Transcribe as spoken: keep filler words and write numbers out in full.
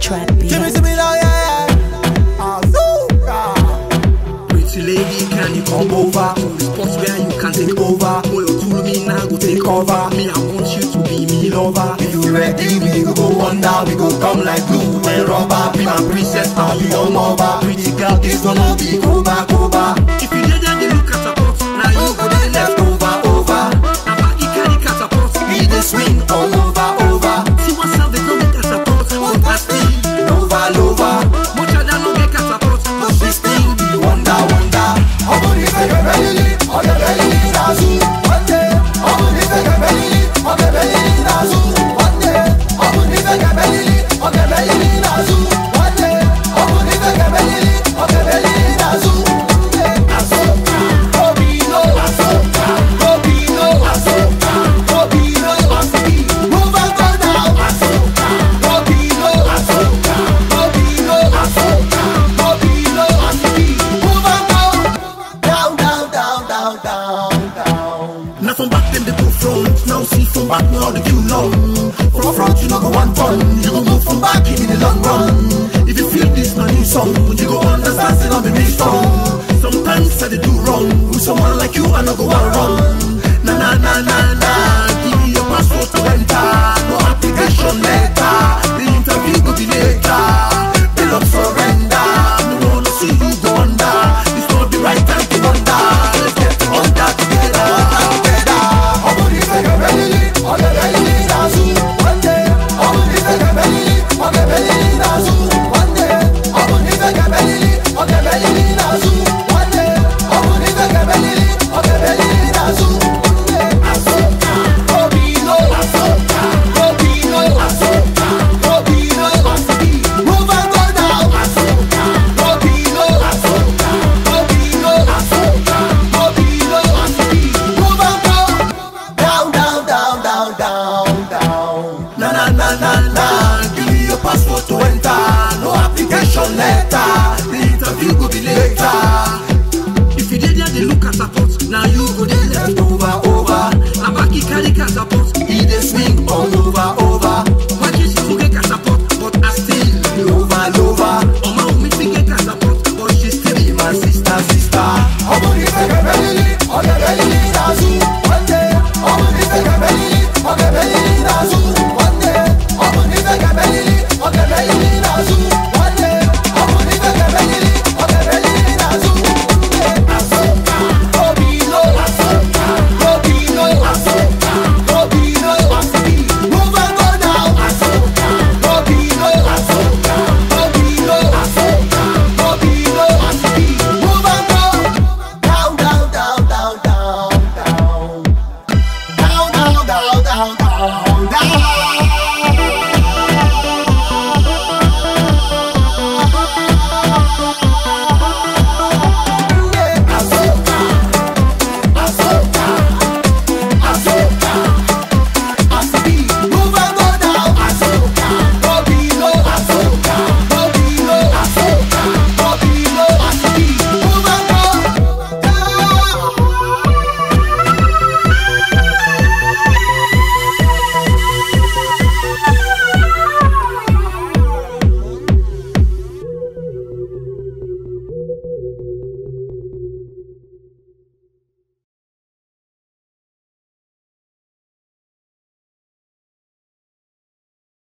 trap beat. Give me to me now, yeah, yeah. Azúcar. Pretty lady, can you come over to the spot where you can take over? Oh, you told me now go take over. Me, I want you to be me lover. If you ready, we go go under. We go come like glue and rubber. Be my princess, I'll be your mother. Pretty girl, this gonna be Cuba, Cuba. If you did that, they look at the pot. Now you go there left over, over. Now back, you carry catapult. Be the swing all over, over. See what's up, they don't get catapult. On past me, Nova, Lova. much of that don't get catapult. But she still be wonder, wonder. I'm gonna take a belly, on the belly, Nazu. One day, I'm gonna take a belly, on the belly, Nazu. One day, I'm gonna take a belly, on the belly, Nazu. One day, I'm gonna take a belly, on the belly, Nazu. Azúcar, Robino, Azúcar, Robino, Azúcar, Robino, Azúcar. Move and go down, Azúcar, Robino, Azúcar, Robino, Azúcar, Robino, Azúcar. Move and go down, down, down, down, down, down. Now from back then they go front. Now see from back now they do long. From front you no go one ton. You go move from back in the long run. If you feel this my new song, You go understand say no be me strong. sometimes I dey do wrong. With someone like you I no go want run. Na na na na na. Give me your passport to enter. No application letter. The interview go be later. Bill of surrender. No wanna see you go under. It's not the right time to wonder. Let's get under together, together. I'm gonna take a belly, on the belly, Nazu. One day, I'm gonna take a belly, on the belly, Nazu. One day, I'm gonna take a belly, on the belly, Nazu. One day, I'm gonna take a belly, on the belly, Nazu. Azúcar, Robino, Azúcar, Robino, Azúcar, Robino, Azúcar. Move and go down, Azúcar, Robino, Azúcar, Robino, Azúcar, Robino, Azúcar. Move and go down, down, down, down, down, down. Na na na na na. Give me your passport to enter. No application letter. The interview go be later. If you did there, they look at the pot. Now you go there left. Over, over. Now back, you carry catapult. He dey swing all over,